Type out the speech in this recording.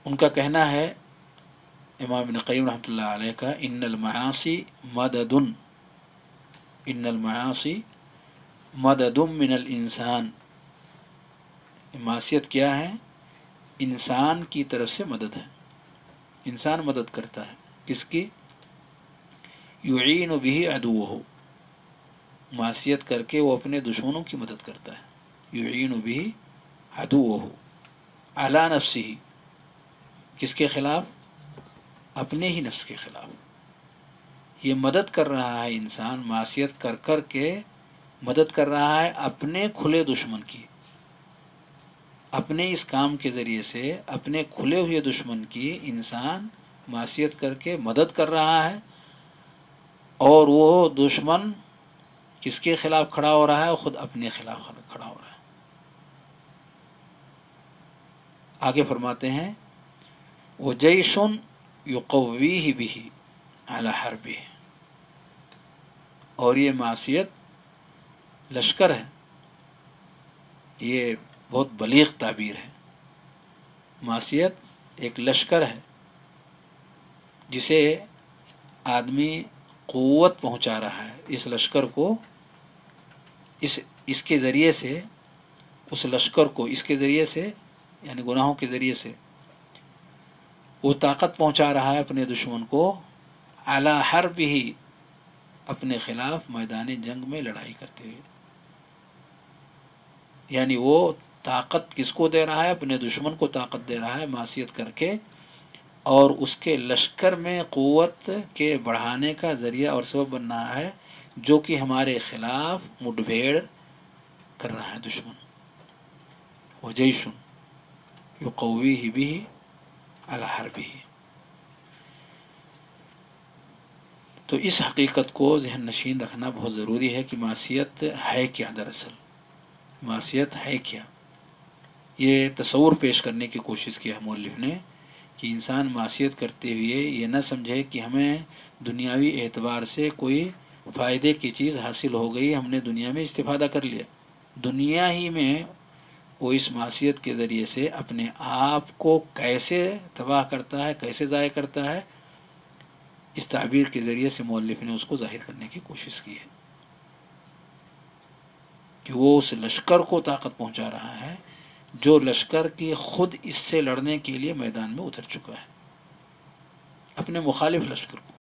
ان کا کہنا ہے امام ابن قیم رحمۃ اللہ علیہ کا، ان المعاصی مدد، ان المعاصی مدد من الانسان، معصیت کیا ہے؟ انسان کی طرف سے مدد ہے، انسان مدد کرتا ہے کس کی؟ یعین به عدوہ، معصیت کر کے وہ اپنے دشمنوں کی مدد کرتا ہے، یعین به عدوہ علی نفسہ، کس کے خلاف؟ اپنے ہی نفس کے خلاف۔ یہ مدد کر رہا ہے انسان، معصیت کر کر کے مدد کر رہا ہے اپنے کھلے دشمن کی، اپنے اس کام کے ذریعے سے اپنے کھلے ہوئے دشمن کی انسان معصیت کر کے مدد کر رہا ہے، اور وہ دشمن کس کے خلاف کھڑا ہو رہا ہے؟ خود اپنے خلاف کھڑا ہو رہا ہے۔ آگے فرماتے ہیں وَجَيْشٌ يُقَوِّيهِ بِهِ عَلَى حَرْبِهِ، اور یہ معصیت لشکر ہے، یہ بہت بلیغ تعبیر ہے، معصیت ایک لشکر ہے جسے آدمی قوت پہنچا رہا ہے، اس لشکر کو اس کے ذریعے سے، اس لشکر کو اس کے ذریعے سے یعنی گناہوں کے ذریعے سے وہ طاقت پہنچا رہا ہے اپنے دشمن کو، علی حربہ، اپنے خلاف میدان جنگ میں لڑائی کرتے ہوئے، یعنی وہ طاقت کس کو دے رہا ہے؟ اپنے دشمن کو طاقت دے رہا ہے معصیت کر کے، اور اس کے لشکر میں قوت کے بڑھانے کا ذریعہ اور سبب بن رہا ہے، جو کہ ہمارے خلاف مٹ بھیڑ کر رہا ہے دشمن۔ وجیش یقویہ بہ علی حربہ، تو اس حقیقت کو ذہن نشین رکھنا بہت ضروری ہے کہ معصیت ہے کیا، دراصل معصیت ہے کیا۔ یہ تصور پیش کرنے کی کوشش کی ہے مؤلف نے کہ انسان معصیت کرتے ہوئے یہ نہ سمجھے کہ ہمیں دنیاوی اعتبار سے کوئی فائدے کی چیز حاصل ہو گئی، ہم نے دنیا میں استفادہ کر لیا، دنیا ہی میں وہ اس معصیت کے ذریعے سے اپنے آپ کو کیسے تباہ کرتا ہے، کیسے ضائع کرتا ہے، اس تعبیر کے ذریعے سے مؤلف نے اس کو ظاہر کرنے کی کوشش کی ہے کہ وہ اس لشکر کو طاقت پہنچا رہا ہے جو لشکر کی خود اس سے لڑنے کے لیے میدان میں اتر چکا ہے، اپنے مخالف لشکر کو۔